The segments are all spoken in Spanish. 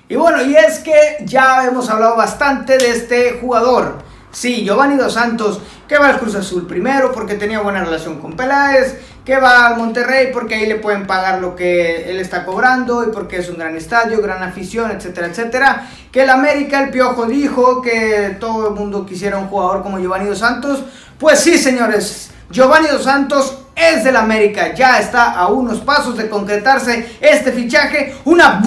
Y bueno, y es que ya hemos hablado bastante de este jugador. Sí, Giovanni Dos Santos, que va al Cruz Azul primero porque tenía buena relación con Peláez, que va al Monterrey porque ahí le pueden pagar lo que él está cobrando y porque es un gran estadio, gran afición, etcétera, etcétera. Que el América, el Piojo dijo que todo el mundo quisiera un jugador como Giovanni Dos Santos. Pues sí, señores, Giovanni Dos Santos es del América, ya está a unos pasos de concretarse este fichaje, una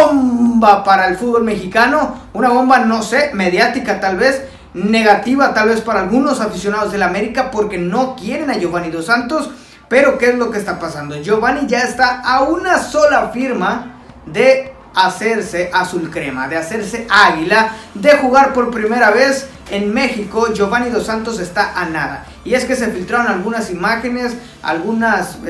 bomba para el fútbol mexicano, una bomba, no sé, mediática tal vez, negativa tal vez para algunos aficionados del América porque no quieren a Giovanni Dos Santos. Pero ¿qué es lo que está pasando? Giovanni ya está a una sola firma de hacerse azul crema, de hacerse águila, de jugar por primera vez en México. Giovanni Dos Santos está a nada. Y es que se filtraron algunas imágenes, algunas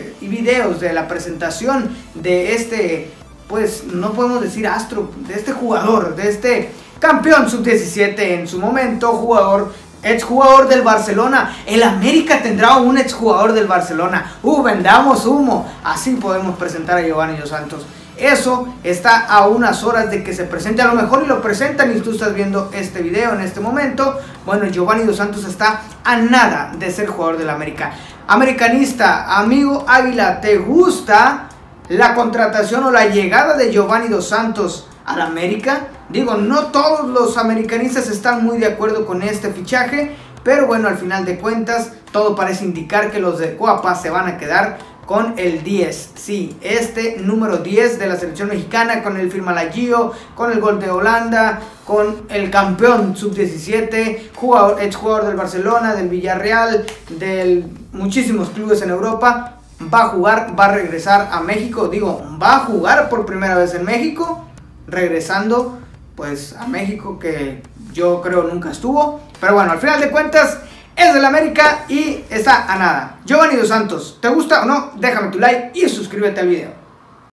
videos de la presentación de este, pues no podemos decir astro, de este jugador, de este campeón sub-17 en su momento, exjugador del Barcelona. El América tendrá un exjugador del Barcelona. Vendamos humo. Así podemos presentar a Giovanni Dos Santos. Eso está a unas horas de que se presente. A lo mejor y lo presentan y tú estás viendo este video en este momento. Bueno, Giovanni Dos Santos está a nada de ser jugador del América. Americanista, amigo Águila, ¿te gusta la contratación o la llegada de Giovanni Dos Santos al América? Digo, no todos los americanistas están muy de acuerdo con este fichaje, pero bueno, al final de cuentas, todo parece indicar que los de Cuapa se van a quedar con el 10. Sí, este número 10 de la selección mexicana, con el firma la Gio, con el gol de Holanda, con el campeón sub-17, exjugador del Barcelona, del Villarreal, de muchísimos clubes en Europa. Va a jugar, va a regresar a México, digo, va a jugar por primera vez en México, regresando pues a México, que yo creo nunca estuvo, pero bueno, al final de cuentas es del América y está a nada. Giovanni Dos Santos, ¿te gusta o no? Déjame tu like y suscríbete al video.